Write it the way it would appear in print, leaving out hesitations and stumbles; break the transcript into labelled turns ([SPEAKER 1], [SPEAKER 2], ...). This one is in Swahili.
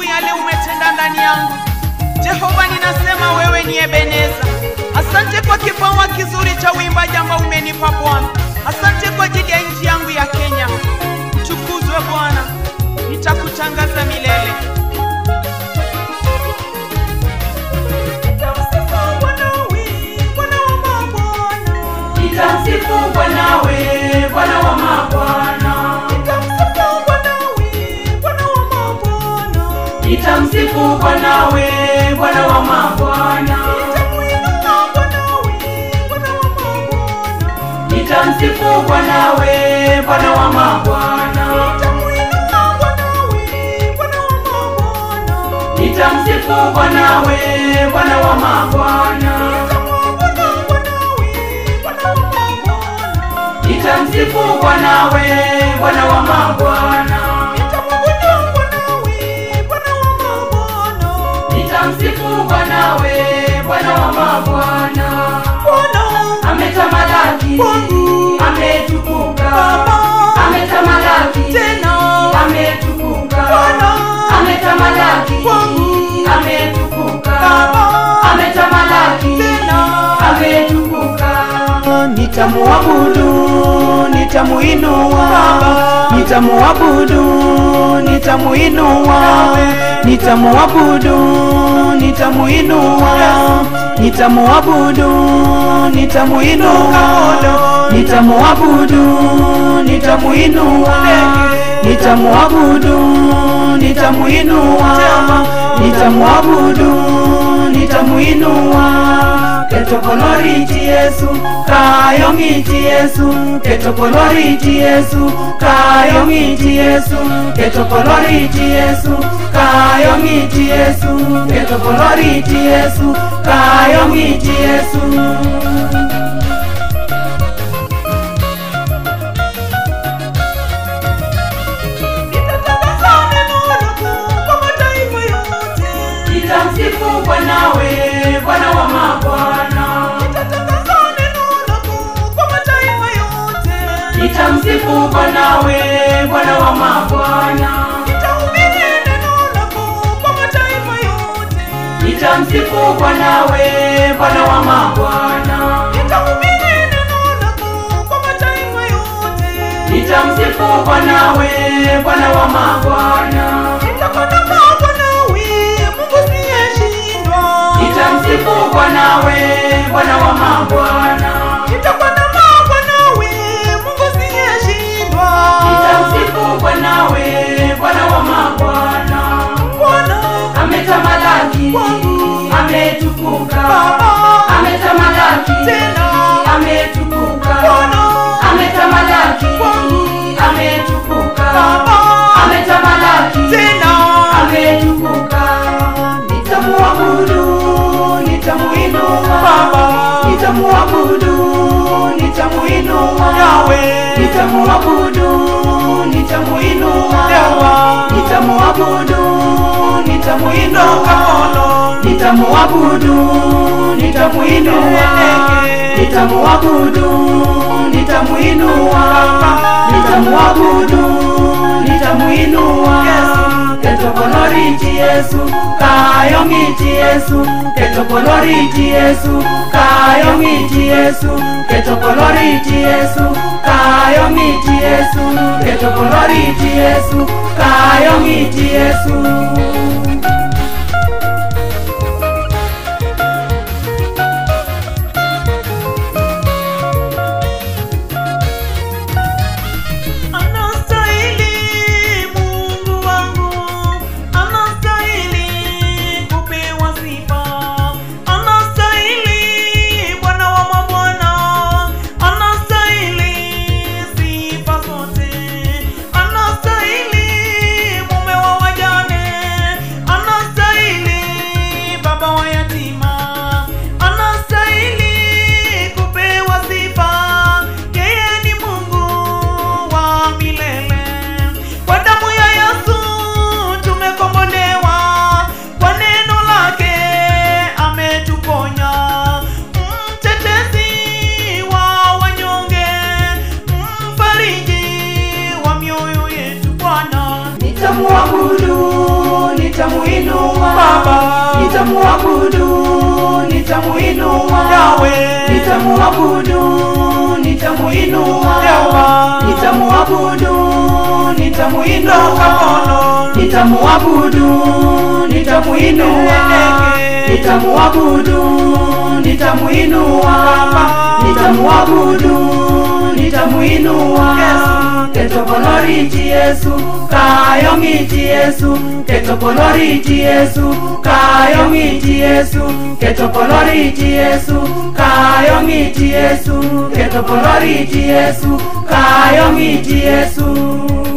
[SPEAKER 1] yale umetenda ndani yangu. Jehova, ninasema wewe ni Ebeneza. Asante kwa kipawa kizuri cha uimbaji ambao umenipa Bwana. Asante kwa ajili ya nchi yangu ya Kenya. Mtukuzwe Bwana, nitakutangaza milele.
[SPEAKER 2] Nitamsifu Bwana we, Bwana wa mabwana. Nitamsifu Bwana we, Bwana wa mabwana. Nitamsifu Bwana we, Bwana wa mabwana. Nitamsifu Bwana we, Bwana wa mabwana. Nitamsifu Bwana we, Bwana wa mabwana. Nitamsifu Bwana we, Bwana wa mabwana. Ametamalaki, ametukuka. Ametamalaki, ametukuka. Ametamalaki, ametukuka. Ametamalaki, ametukuka. Nitamuabudu, nitamuinua. Nitamuabudu, nitamuinua. Nitamuabudu, nitamuinua. Nitamuabudu, nitamuinua. Nitamuabudu, nitamuinua. Nitamuabudu, nitamuinua. Nitamuabudu, nitamuinua. Ketopoloriti Yesu, kayongiti Yesu. Ketopoloriti Yesu, kayongiti Yesu. Ketopoloriti Yesu, kayongiti Yesu. Ketopoloriti Yesu, kayongiti Yesu. Nitamsifu Bwana we, Bwana wa mabwana. Nitamsifu Bwana we, Bwana wa mabwana. Nitamsifu Bwana we, Bwana wa mabwana. Nitamsifu Bwana we, Bwana wa mabwana. Nitamsifu Bwana we, Bwana wa mabwana. Nitamsifu Bwana we, Bwana wa mabwana. Ametamalaki, ametukuka. Ametamalaki, ametukuka. Ametamalaki, ametukuka. Ametamalaki, ametukuka. Nitamuabudu, nitamuinua. Nitamuabudu, nitamuinua. Nitamuabudu, nitamuinua. Nitamuabudu, nitamuinua. Nitamuabudu, nitamuinua. Nitamuabudu, nitamuinua. Nitamuabudu, nitamuinua. Ketopoloriti Yesu, kayongiti Yesu. Ketopoloriti Yesu, kayongiti Yesu. Ketopoloriti Yesu, kayongiti Yesu. Ketopoloriti Yesu, kayongiti Yesu. nitamuinua
[SPEAKER 1] Baba,
[SPEAKER 2] nitamuabudu nitamuinua
[SPEAKER 1] Yahweh,
[SPEAKER 2] nitamuabudu nitamuinua
[SPEAKER 1] Yehova,
[SPEAKER 2] nitamuabudu nitamuinua
[SPEAKER 1] Kamono,
[SPEAKER 2] nitamuabudu nitamuinua nitamuabudu nitamuinua nitamuabudu nitamuinua ketokoloriti Yesu kayomiti Yesu ketokoloriti Yesu kayomiti Yesu ketokoloriti Yesu kayomiti Yesu ketokoloriti Yesu kayomiti Yesu